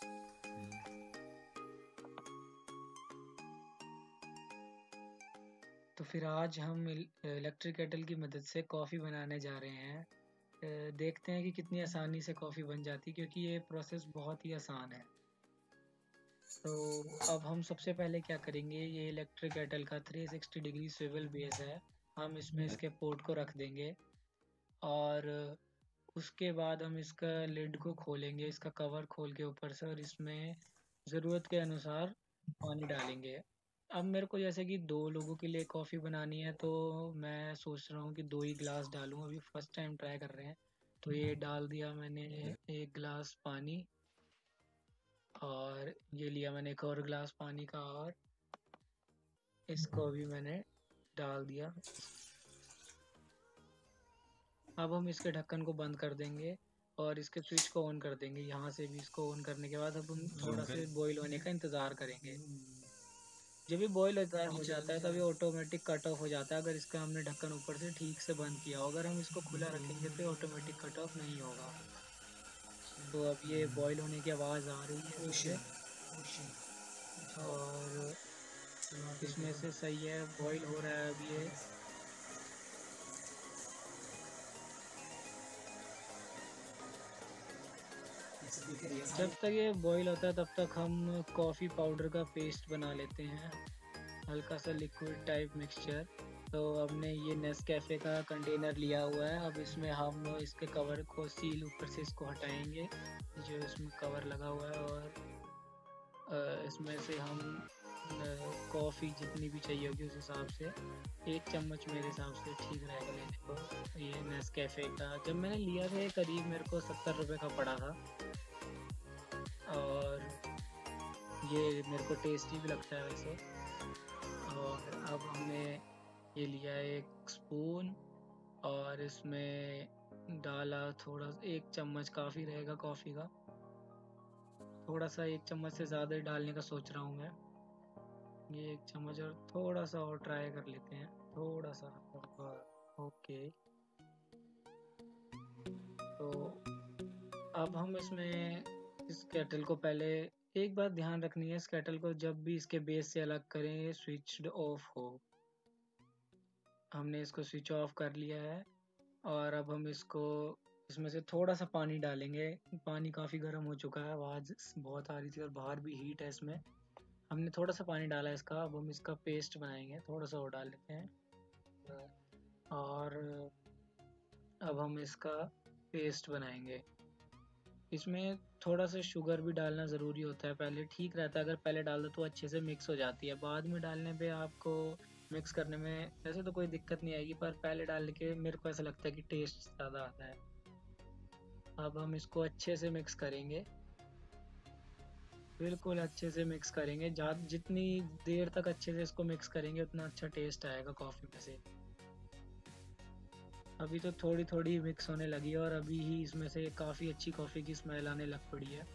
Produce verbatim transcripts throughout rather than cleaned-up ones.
तो फिर आज हम इलेक्ट्रिक केटल की मदद से कॉफ़ी बनाने जा रहे हैं। अ, देखते हैं कि कितनी आसानी से कॉफ़ी बन जाती है, क्योंकि ये प्रोसेस बहुत ही आसान है। तो अब हम सबसे पहले क्या करेंगे, ये इलेक्ट्रिक केटल का three sixty degree swivel base है। हम इसमें इसके पोर्ट को रख देंगे और उसके बाद हम इसका लिड को खोलेंगे, इसका कवर खोल के ऊपर से, और इसमें ज़रूरत के अनुसार पानी डालेंगे। अब मेरे को जैसे कि दो लोगों के लिए कॉफ़ी बनानी है, तो मैं सोच रहा हूँ कि दो ही गिलास डालूँ। अभी फर्स्ट टाइम ट्राई कर रहे हैं। तो ये डाल दिया मैंने एक गिलास पानी, और ये लिया मैंने एक और गिलास पानी का, और इसको भी मैंने डाल दिया। अब हम इसके ढक्कन को बंद कर देंगे और इसके स्विच को ऑन कर देंगे। यहाँ से भी इसको ऑन करने के बाद अब हम थोड़ा से बॉईल होने का इंतज़ार करेंगे। जब भी बॉईल होता हो जाता है तब ये ऑटोमेटिक कट ऑफ हो जाता है, अगर इसका हमने ढक्कन ऊपर से ठीक से बंद किया हो। अगर हम इसको खुला रखेंगे तो ऑटोमेटिक कट ऑफ नहीं होगा। तो अब ये बॉईल होने की आवाज़ आ रही है इससे, और इसमें से सही है, बॉईल हो रहा है अब ये। जब तक ये बॉईल होता है तब तक हम कॉफ़ी पाउडर का पेस्ट बना लेते हैं, हल्का सा लिक्विड टाइप मिक्सचर। तो हमने ये नेस्कैफ़े का कंटेनर लिया हुआ है। अब इसमें हम इसके कवर को, सील ऊपर से इसको हटाएंगे, जो इसमें कवर लगा हुआ है, और अ, इसमें से हम कॉफ़ी जितनी भी चाहिए होगी उस हिसाब से, एक चम्मच मेरे हिसाब से ठीक रहेगा लेने को। ये नेस्कैफ़े का जब मैंने लिया था, ये करीब मेरे को सत्तर रुपये का पड़ा था, और ये मेरे को टेस्टी भी लगता है वैसे। और अब हमने ये लिया एक स्पून, और इसमें डाला थोड़ा, एक चम्मच काफ़ी रहेगा कॉफ़ी का। थोड़ा सा, एक चम्मच से ज़्यादा ही डालने का सोच रहा हूँ मैं। ये एक चम्मच और थोड़ा सा और ट्राई कर लेते हैं, थोड़ा सा। ओके, तो अब हम इसमें इस केटल को पहले, एक बात ध्यान रखनी है, इस केटल को जब भी इसके बेस से अलग करें ये स्विच्ड ऑफ हो। हमने इसको स्विच ऑफ कर लिया है, और अब हम इसको, इसमें से थोड़ा सा पानी डालेंगे। पानी काफ़ी गर्म हो चुका है, आवाज़ बहुत आ रही थी और बाहर भी हीट है इसमें। हमने थोड़ा सा पानी डाला है इसका। अब हम इसका पेस्ट बनाएंगे, थोड़ा सा और डाल लेते हैं, और अब हम इसका पेस्ट बनाएंगे। इसमें थोड़ा सा शुगर भी डालना ज़रूरी होता है, पहले ठीक रहता है, अगर पहले डाल दो तो अच्छे से मिक्स हो जाती है। बाद में डालने पे आपको मिक्स करने में वैसे तो कोई दिक्कत नहीं आएगी, पर पहले डालने के मेरे को ऐसा लगता है कि टेस्ट ज़्यादा आता है। अब हम इसको अच्छे से मिक्स करेंगे, बिल्कुल अच्छे से मिक्स करेंगे। जितनी देर तक अच्छे से इसको मिक्स करेंगे उतना अच्छा टेस्ट आएगा कॉफ़ी में से। अभी तो थोड़ी थोड़ी मिक्स होने लगी है, और अभी ही इसमें से काफ़ी अच्छी कॉफ़ी की स्मेल आने लग पड़ी है।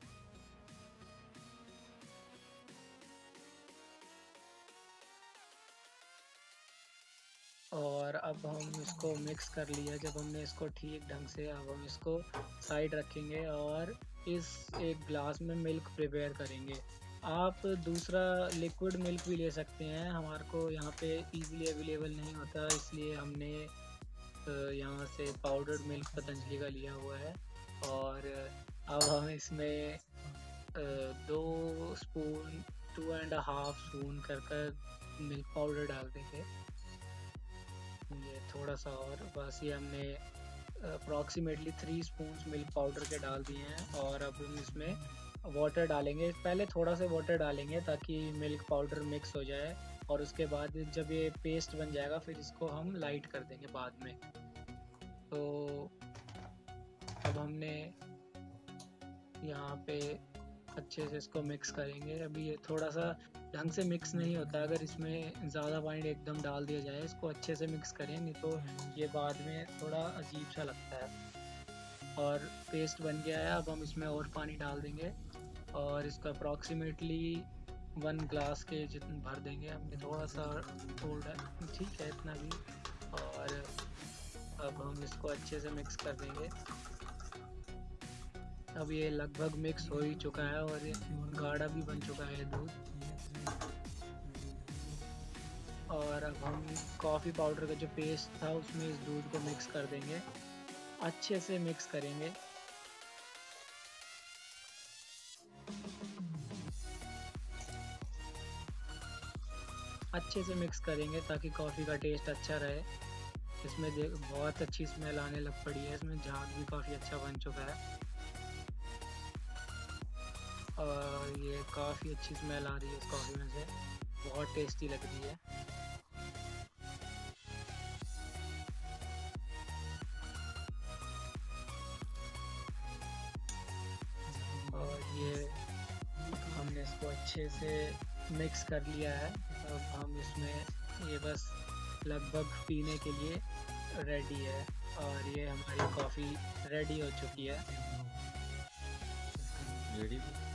और अब हम इसको मिक्स कर लिया, जब हमने इसको ठीक ढंग से, अब हम इसको साइड रखेंगे और इस एक ग्लास में मिल्क प्रिपेयर करेंगे। आप दूसरा लिक्विड मिल्क भी ले सकते हैं, हमारे को यहाँ पे इजीली अवेलेबल नहीं होता, इसलिए हमने यहाँ से पाउडर्ड मिल्क पतंजलि का लिया हुआ है। और अब हम इसमें दो spoon, two and half spoon कर कर मिल्क पाउडर डाल देंगे। ये थोड़ा सा, और बस ये हमने approximately three spoons milk powder के डाल दिए हैं। और अब हम इसमें वाटर डालेंगे, पहले थोड़ा सा वाटर डालेंगे ताकि मिल्क पाउडर मिक्स हो जाए, और उसके बाद जब ये पेस्ट बन जाएगा फिर इसको हम लाइट कर देंगे बाद में। तो अब हमने यहाँ पे अच्छे से इसको मिक्स करेंगे। अभी ये थोड़ा सा ढंग से मिक्स नहीं होता, अगर इसमें ज़्यादा पानी एकदम डाल दिया जाए। इसको अच्छे से मिक्स करें, नहीं तो ये बाद में थोड़ा अजीब सा लगता है। और पेस्ट बन गया है, अब हम इसमें और पानी डाल देंगे, और इसका अप्रॉक्सीमेटली वन ग्लास के जितना भर देंगे। हमने थोड़ा सा थोड़ा ठीक है इतना भी। और अब हम इसको अच्छे से मिक्स कर देंगे। अब ये लगभग मिक्स हो ही चुका है और ये गाढ़ा भी बन चुका है दूध। और अब हम कॉफ़ी पाउडर का जो पेस्ट था उसमें इस दूध को मिक्स कर देंगे, अच्छे से मिक्स करेंगे। अच्छे से मिक्स करेंगे ताकि कॉफ़ी का टेस्ट अच्छा रहे। इसमें देख बहुत अच्छी स्मेल आने लग पड़ी है, इसमें झाग भी काफ़ी अच्छा बन चुका है और ये काफ़ी अच्छी स्मेल आ रही है इस कॉफ़ी में से, बहुत टेस्टी लग रही है। और ये हमने इसको अच्छे से मिक्स कर लिया है। अब हम इसमें ये बस लगभग पीने के लिए रेडी है और ये हमारी कॉफ़ी रेडी हो चुकी है। रेडी